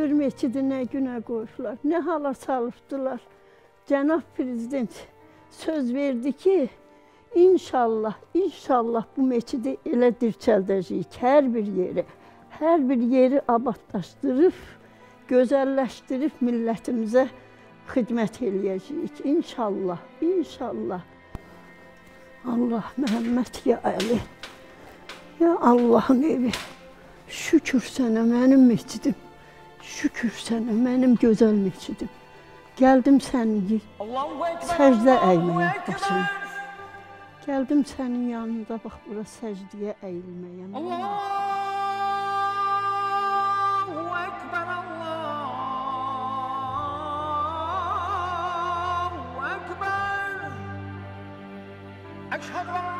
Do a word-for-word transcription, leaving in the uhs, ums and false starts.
Hür məscidi nə günə qoyublar, nə hala salıbdılar. Cənab Prezident söz verdi ki, inşallah, inşallah bu məscidi elə dirçəldəcəyik, hər bir yeri, hər bir yeri abadlaşdırıb, gözəlləşdirib millətimizə xidmət eləyəcəyik. İnşallah, inşallah. Allah Məhəmməd ya Əli, ya Allahın evi. Şükür sənə mənim məscidim, şükür sənə mənim gözəl məscidim. Gəldim sənin səcdə əyməyə başına. Gəldim sənin yanında, bax, bura səcdiyə əyilməyə. أشهد أن